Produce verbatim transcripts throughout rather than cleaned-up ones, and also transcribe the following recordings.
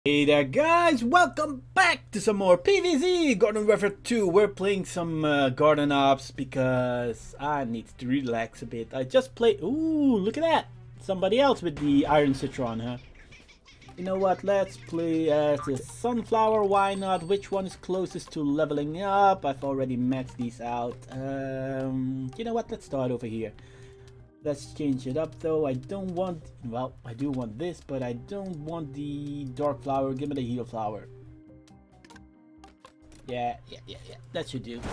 Hey there guys, welcome back to some more P V Z Garden Warfare two. We're playing some uh, garden ops because I need to relax a bit. I just played, ooh, look at that. Somebody else with the iron citron, huh? You know what, let's play as a sunflower, why not? Which one is closest to leveling up? I've already maxed these out. Um, you know what, let's start over here. Let's change it up though. I don't want, well, I do want this, but I don't want the dark flower. Give me the heal flower. Yeah, yeah, yeah, yeah. That should do.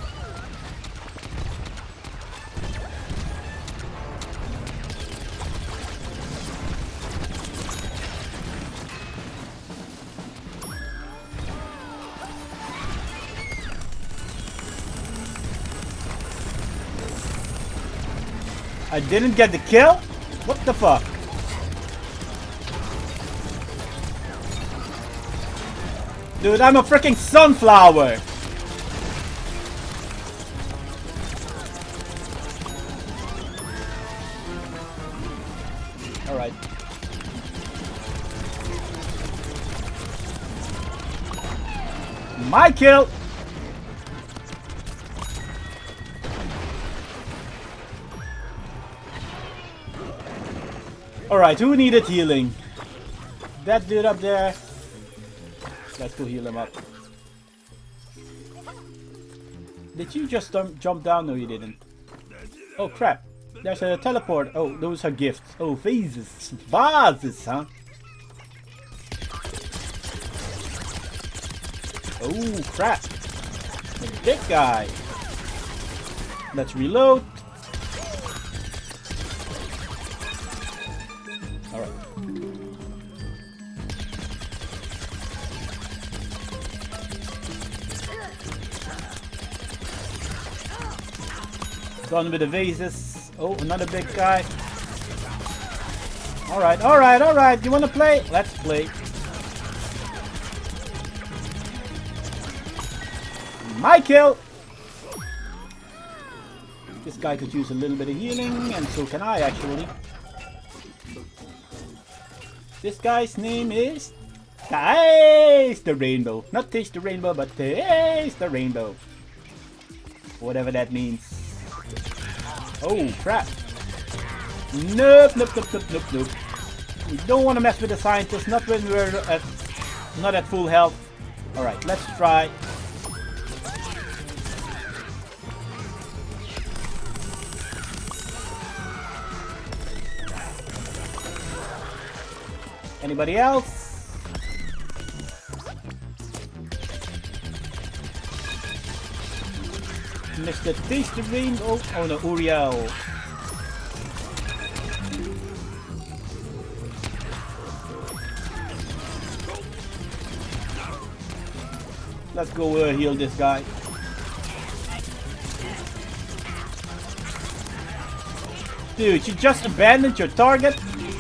I didn't get the kill? What the fuck? Dude, I'm a freaking sunflower! Alright. My kill! Alright, who needed healing? That dude up there. Let's go heal him up. Did you just um, jump down? No, you didn't. Oh crap. There's a teleport. Oh, those are gifts. Oh, vases. Vases, huh? Oh crap. The big guy. Let's reload. Alright. Done with the vases. Oh, another big guy. Alright, alright, alright. You wanna play? Let's play. My kill! This guy could use a little bit of healing, and so can I actually. This guy's name is Taste the Rainbow. Not Taste the Rainbow, but Taste the Rainbow. Whatever that means. Oh, crap. Nope, nope, nope, nope, nope, nope. We don't want to mess with the scientists, not when we're at, not at full health. Alright, let's try. Anybody else? Mister Taste the Rainbow. Oh no, Uriel. Let's go uh, heal this guy. Dude, you just abandoned your target?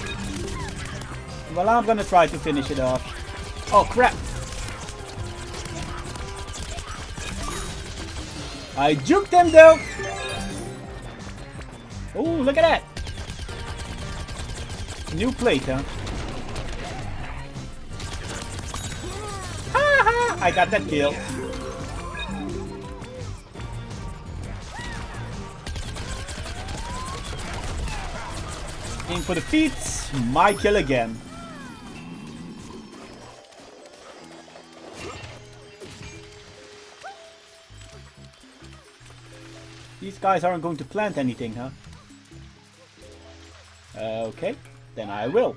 Well, I'm gonna try to finish it off. Oh crap! I juked him though! Oh, look at that! New plate, huh? Ha ha! I got that kill. Aim for the feet. My kill again. These guys aren't going to plant anything, huh? Uh, okay, then I will.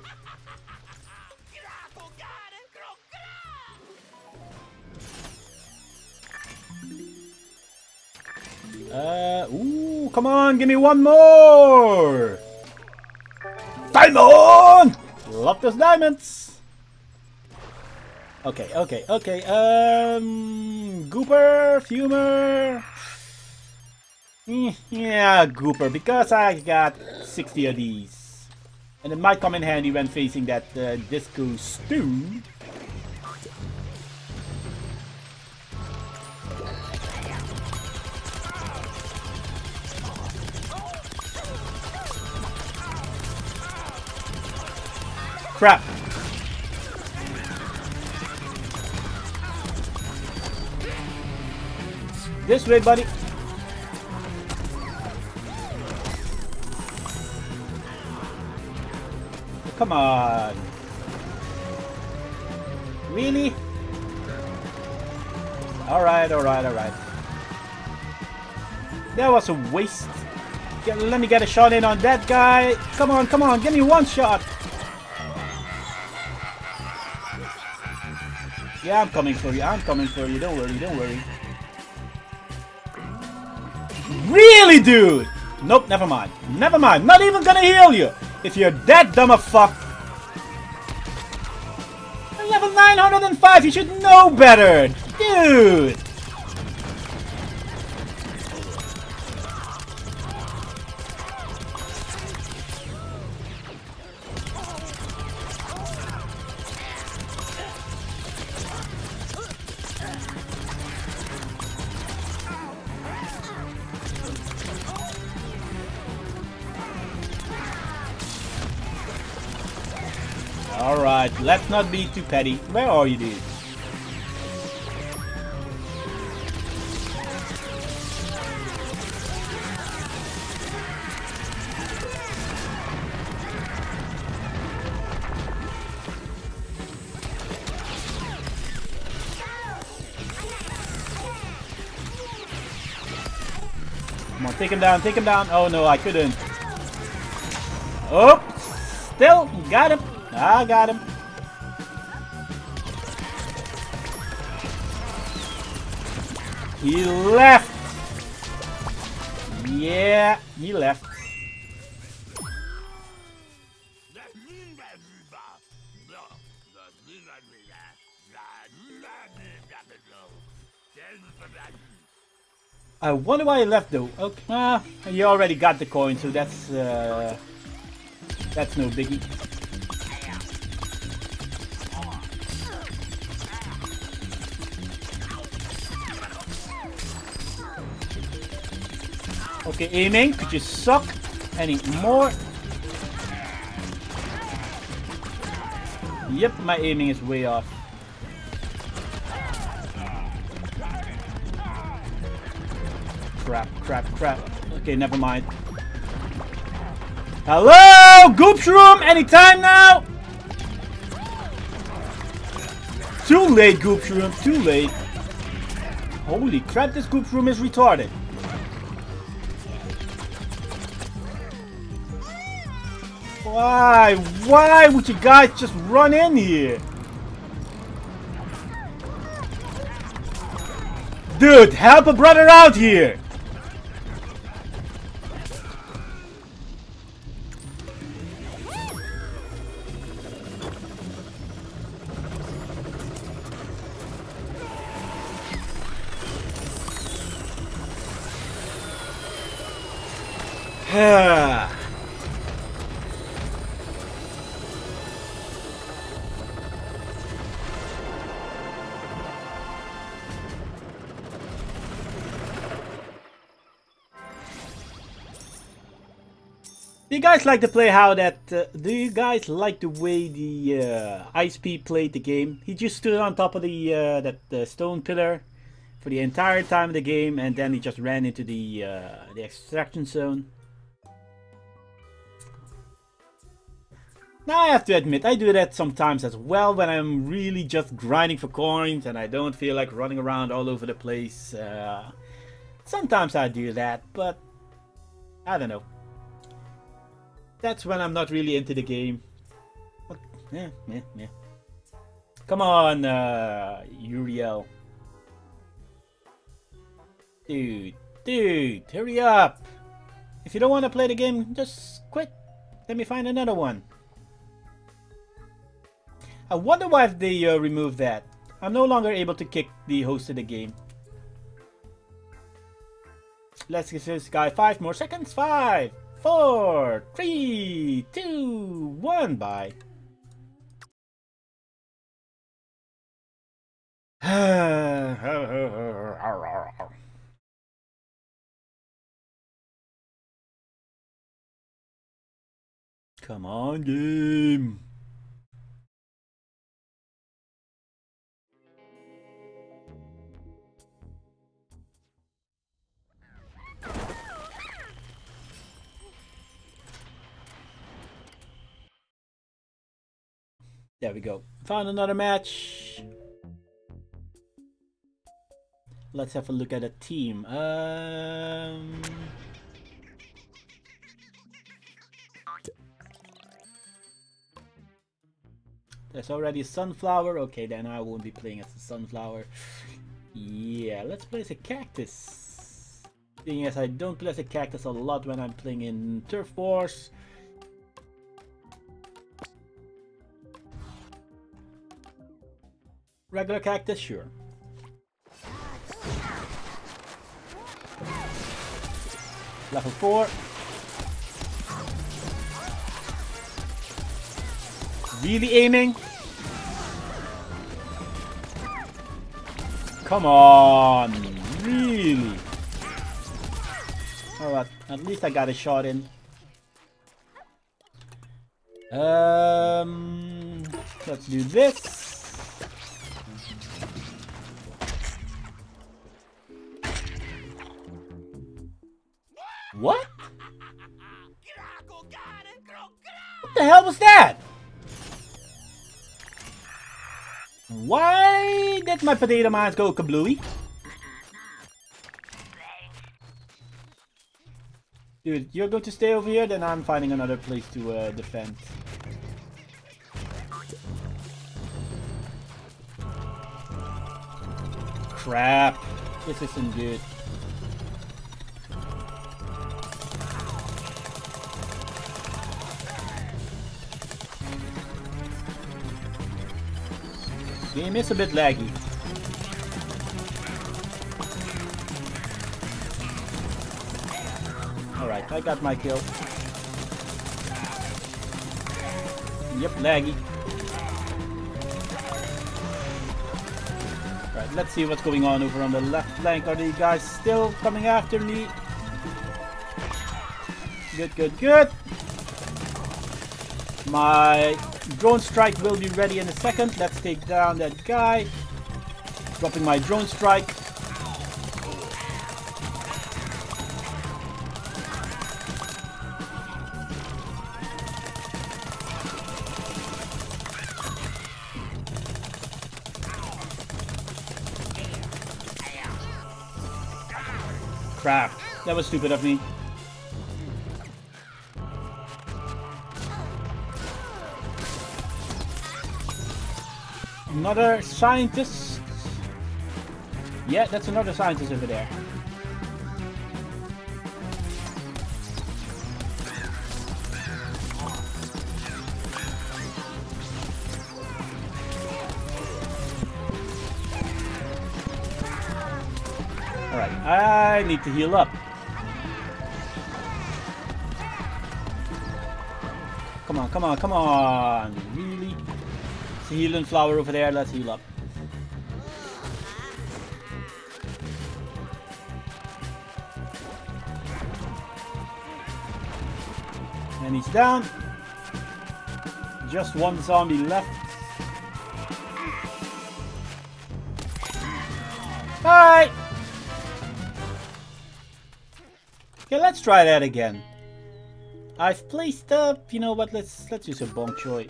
Uh, ooh, come on, give me one more! Diamond! Love those diamonds! Okay, okay, okay, um... Gooper, Fumer... Yeah, Gooper, because I got sixty of these. And it might come in handy when facing that uh, disco stew. Crap. This way, buddy. Come on. Really? Alright, alright, alright. That was a waste. Get, let me get a shot in on that guy. Come on, come on, give me one shot. Yeah, I'm coming for you. I'm coming for you. Don't worry, don't worry. Really, dude? Nope, never mind. Never mind. Not even gonna heal you. If you're that dumb a fuck. Level nine hundred five, you should know better. Dude. Alright, let's not be too petty. Where are you, dude? Come on, take him down, take him down. Oh no, I couldn't. Oh, still got him. I got him. He left. Yeah, he left. I wonder why he left though. Okay, uh, he already got the coin, so that's uh, that's no biggie. Okay, aiming. Could you suck any more? Yep, my aiming is way off. Crap, crap, crap. Okay, never mind. Hello, Goop Shroom, anytime now. Too late, Goop Shroom, too late. Holy crap, this Goop Shroom is retarded. Why? Why would you guys just run in here? Dude, help a brother out here! Do you guys like to play how that, uh, do you guys like the way the uh, I S P played the game? He just stood on top of the uh, that uh, stone pillar for the entire time of the game, and then he just ran into the, uh, the extraction zone. Now I have to admit, I do that sometimes as well when I'm really just grinding for coins and I don't feel like running around all over the place. Uh, sometimes I do that, but I don't know. That's when I'm not really into the game. But, yeah, yeah, yeah. Come on, uh, Uriel. Dude, dude, hurry up. If you don't want to play the game, just quit. Let me find another one. I wonder why they uh, removed that. I'm no longer able to kick the host of the game. Let's give this guy five more seconds. Five. Four, three, two, one, bye. Come on, game. There we go. Found another match. Let's have a look at a team. Um... There's already a sunflower. Okay, then I won't be playing as a sunflower. Yeah, let's play as a cactus. Seeing as I don't play as a cactus a lot when I'm playing in Turf Wars. Regular cactus, sure. Level four. Really aiming? Come on, really? Alright, at least I got a shot in. Um, let's do this. What? What the hell was that? Why did my potato mines go kablooey? Dude, you're going to stay over here, then I'm finding another place to uh, defend. Crap. This isn't good. Game is a bit laggy. Alright, I got my kill. Yep, laggy. Alright, let's see what's going on over on the left flank. Are these guys still coming after me? Good, good, good. My drone strike will be ready in a second. Let's take down that guy. Dropping my drone strike. Crap, that was stupid of me. Another scientist. Yeah, that's another scientist over there. Alright, I need to heal up. Come on, come on, come on. Really? Healing flower over there, let's heal up. And he's down. Just one zombie left. Alright. Okay, let's try that again. I've placed up, you know what, let's let's use a bong choy.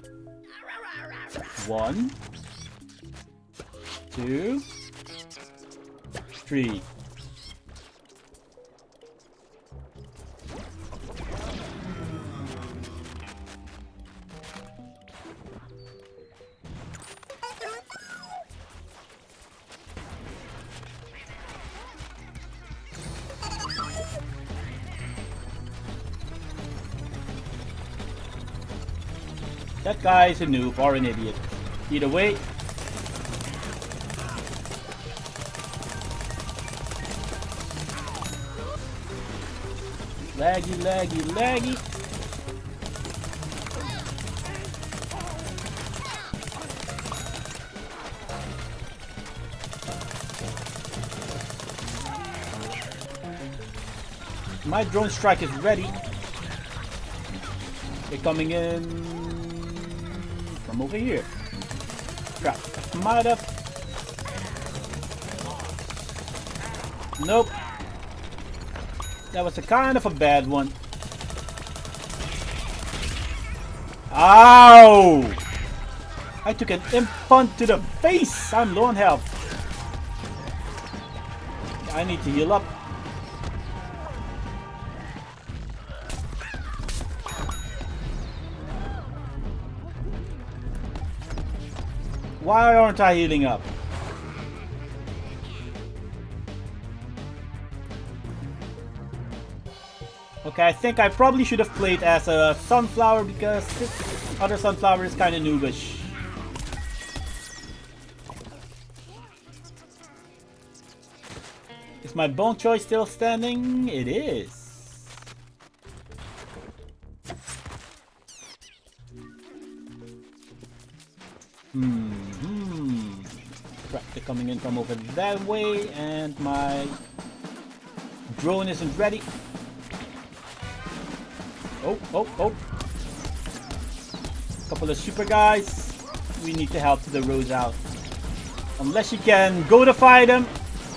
One, two, three. That guy is a noob or an idiot. Either way. Laggy, laggy, laggy. My drone strike is ready. They're coming in from over here. Crap. Might have. Nope. That was a kind of a bad one. Ow! I took an imp punt to the face. I'm low on health. I need to heal up. Why aren't I healing up? Okay, I think I probably should have played as a sunflower because this other sunflower is kind of noobish. Is my bone choice still standing? It is. Hmm. hmm. Crap, they're coming in from over that way, and my drone isn't ready. Oh, oh, oh. Couple of super guys. We need to help the Rose out. Unless you can go to fight them.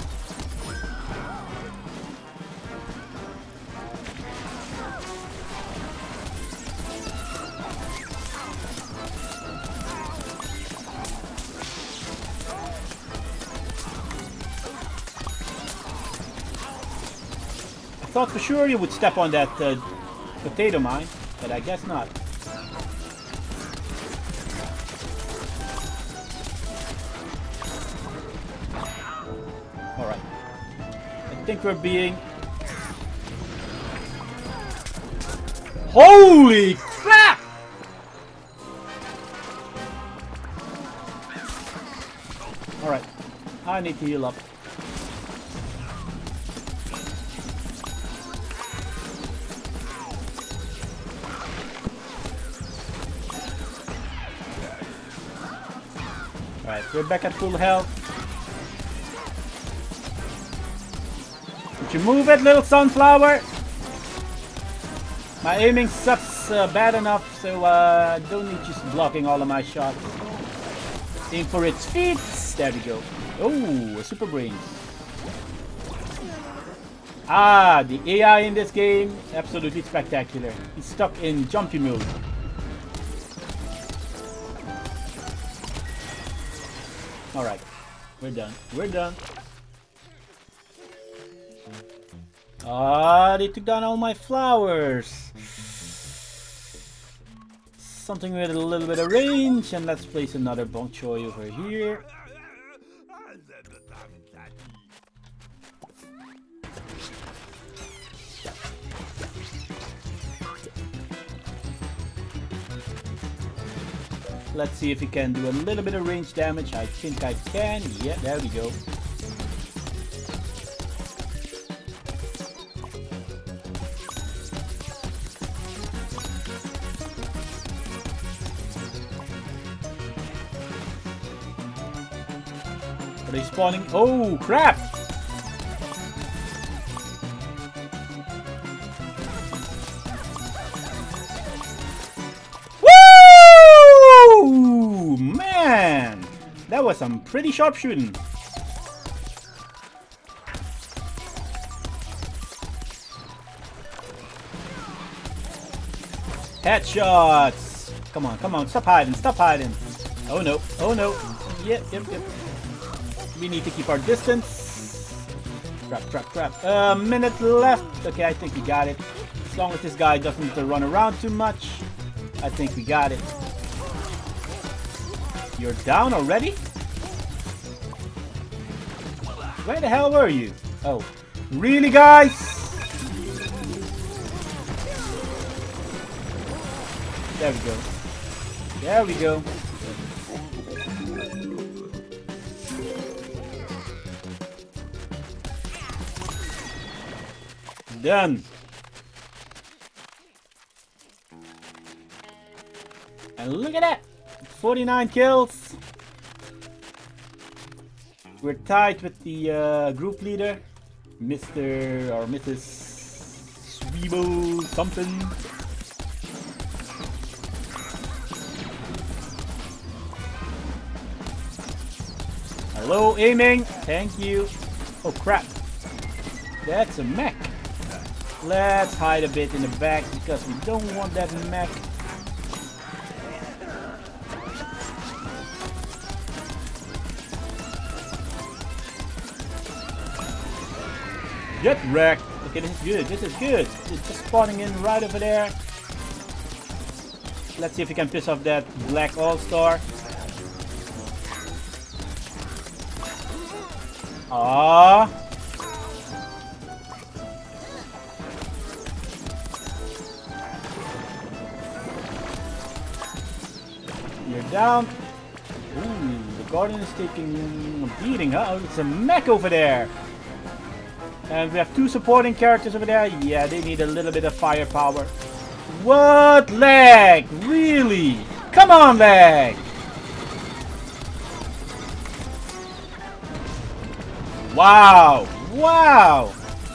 I thought for sure you would step on that uh, potato mine, but I guess not. Alright. I think we're being... Holy crap! Alright. I need to heal up. Alright, we're back at full health. Would you move it, little sunflower? My aiming sucks uh, bad enough, so uh, I don't need just blocking all of my shots. Aim for its feet. There we go. Oh, a super brains. Ah, the A I in this game, absolutely spectacular. He's stuck in jumpy mode. Alright, we're done. We're done. Ah, they took down all my flowers. Something with a little bit of range, and let's place another bok choy over here. Let's see if we can do a little bit of range damage. I think I can. Yeah, there we go. Are they spawning? Oh, crap! Woo! Man! That was some pretty sharp shooting. Headshots! Come on, come on, stop hiding, stop hiding. Oh no, oh no. Yep, yep, yep. We need to keep our distance. Crap, crap, crap. A uh, minute left. Okay, I think we got it. As long as this guy doesn't uh, run around too much, I think we got it. You're down already? Where the hell were you? Oh, really, guys? There we go. There we go. Done. And look at that, forty-nine kills. We're tied with the uh, group leader, Mister or Missus Sweebo something. Hello, aiming. Thank you. Oh crap, that's a mech. Let's hide a bit in the back because we don't want that mech. Get wrecked. Okay, this is good. This is good. It's just spawning in right over there. Let's see if we can piss off that black all-star. Ah. You're down. Ooh, the garden is taking a beating, huh? Oh, it's a mech over there. And we have two supporting characters over there. Yeah, they need a little bit of firepower. What? Lag? Really? Come on, lag! Wow! Wow!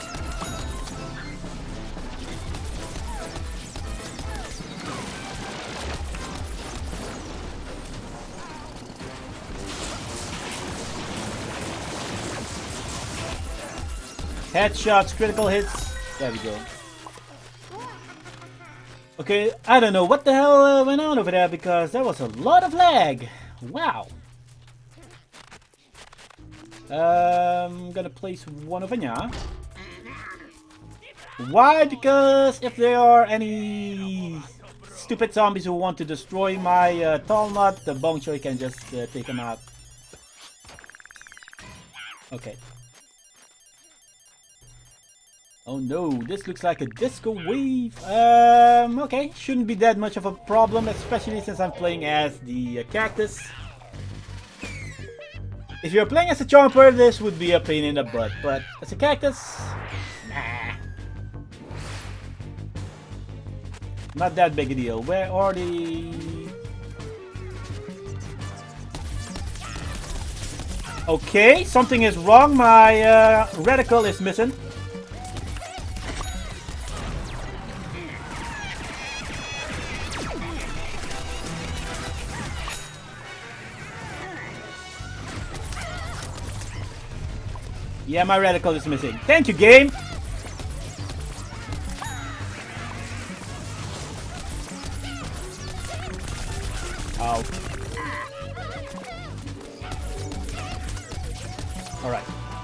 Headshots, critical hits. There we go. Okay, I don't know what the hell uh, went on over there because there was a lot of lag. Wow. Um, I'm gonna place one over here. Why? Because if there are any stupid zombies who want to destroy my uh, tall nut, the bone choy can just uh, take them out. Okay. Oh no, this looks like a disco wave. Um, okay, shouldn't be that much of a problem, especially since I'm playing as the uh, Cactus. If you're playing as a Chomper, this would be a pain in the butt, but as a Cactus, nah. Not that big a deal. Where are the... Okay, something is wrong. My uh, reticle is missing. Yeah, my reticle is missing. Thank you, game! Ow. Alright.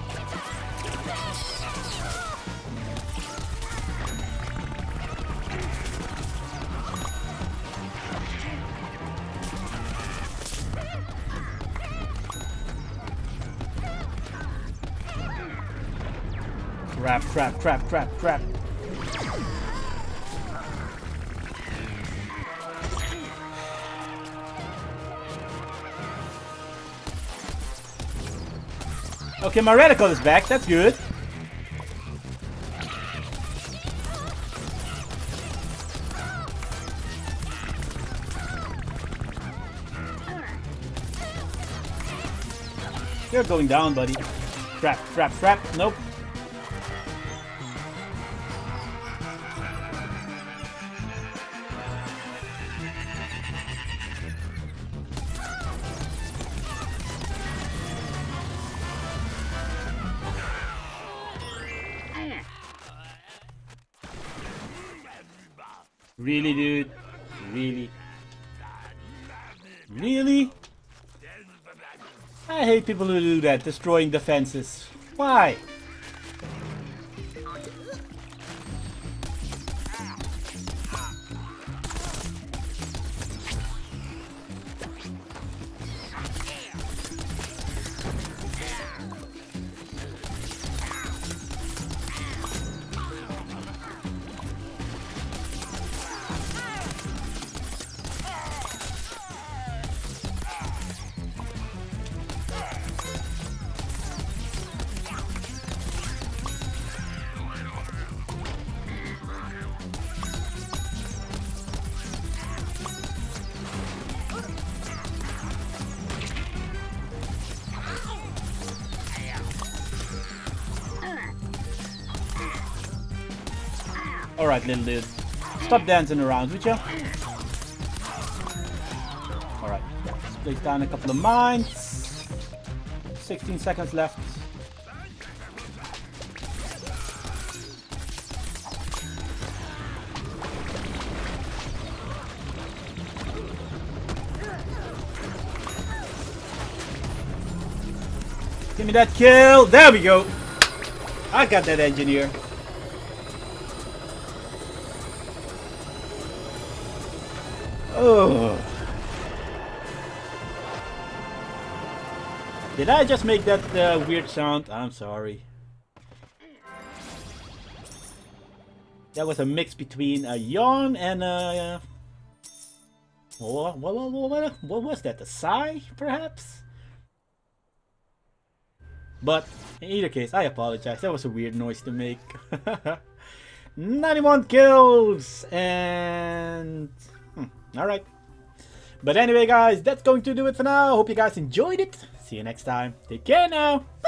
Crap, crap, crap, crap, crap. Okay, my reticle is back. That's good. You're going down, buddy. Crap, crap, crap. Nope. Really, dude? Really? Really? I hate people who do that, destroying defenses. Why? Alright, little dude. Stop dancing around, would ya? Alright, let's place down a couple of mines. sixteen seconds left. Give me that kill! There we go! I got that engineer. Oh. Did I just make that uh, weird sound? I'm sorry. That was a mix between a yawn and a... What, what, what, what, what was that? A sigh, perhaps? But, in either case, I apologize. That was a weird noise to make. ninety-one kills! And... Hmm, alright. But anyway, guys, that's going to do it for now. Hope you guys enjoyed it. See you next time. Take care now.